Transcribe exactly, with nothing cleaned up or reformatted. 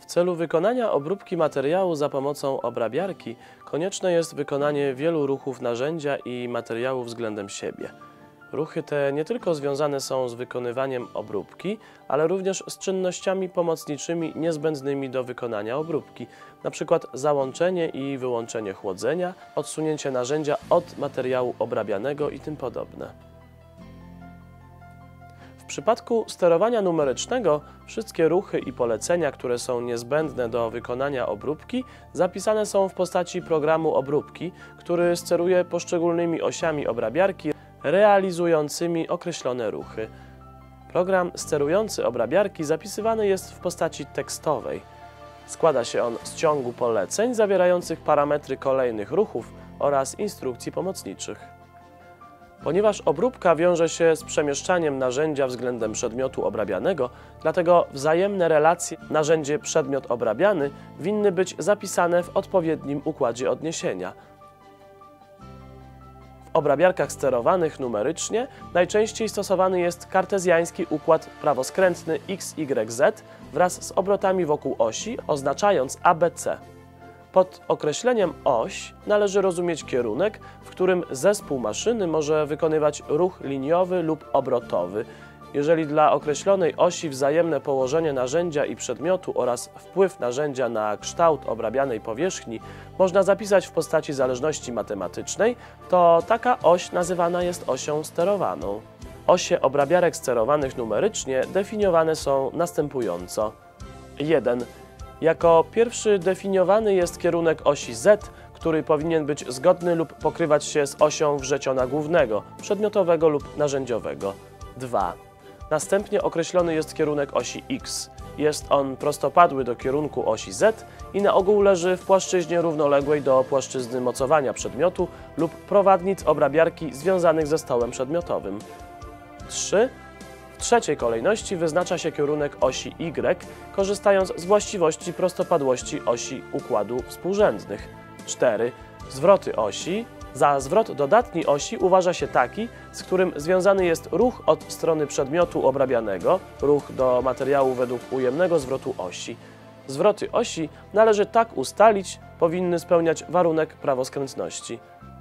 W celu wykonania obróbki materiału za pomocą obrabiarki konieczne jest wykonanie wielu ruchów narzędzia i materiału względem siebie. Ruchy te nie tylko związane są z wykonywaniem obróbki, ale również z czynnościami pomocniczymi niezbędnymi do wykonania obróbki, np. załączenie i wyłączenie chłodzenia, odsunięcie narzędzia od materiału obrabianego i tym podobne. W przypadku sterowania numerycznego wszystkie ruchy i polecenia, które są niezbędne do wykonania obróbki, zapisane są w postaci programu obróbki, który steruje poszczególnymi osiami obrabiarki realizującymi określone ruchy. Program sterujący obrabiarki zapisywany jest w postaci tekstowej. Składa się on z ciągu poleceń zawierających parametry kolejnych ruchów oraz instrukcji pomocniczych. Ponieważ obróbka wiąże się z przemieszczaniem narzędzia względem przedmiotu obrabianego, dlatego wzajemne relacje narzędzie-przedmiot obrabiany winny być zapisane w odpowiednim układzie odniesienia. W obrabiarkach sterowanych numerycznie najczęściej stosowany jest kartezjański układ prawoskrętny X Y Z wraz z obrotami wokół osi, oznaczając A B C. Pod określeniem oś należy rozumieć kierunek, w którym zespół maszyny może wykonywać ruch liniowy lub obrotowy. Jeżeli dla określonej osi wzajemne położenie narzędzia i przedmiotu oraz wpływ narzędzia na kształt obrabianej powierzchni można zapisać w postaci zależności matematycznej, to taka oś nazywana jest osią sterowaną. Osie obrabiarek sterowanych numerycznie definiowane są następująco. jeden. Jako pierwszy definiowany jest kierunek osi Z, który powinien być zgodny lub pokrywać się z osią wrzeciona głównego, przedmiotowego lub narzędziowego. dwa. Następnie określony jest kierunek osi X. Jest on prostopadły do kierunku osi Z i na ogół leży w płaszczyźnie równoległej do płaszczyzny mocowania przedmiotu lub prowadnic obrabiarki związanych ze stołem przedmiotowym. trzy. W trzeciej kolejności wyznacza się kierunek osi Y, korzystając z właściwości prostopadłości osi układu współrzędnych. cztery. Zwroty osi. Za zwrot dodatni osi uważa się taki, z którym związany jest ruch od strony przedmiotu obrabianego, ruch do materiału według ujemnego zwrotu osi. Zwroty osi należy tak ustalić, powinny spełniać warunek prawoskrętności.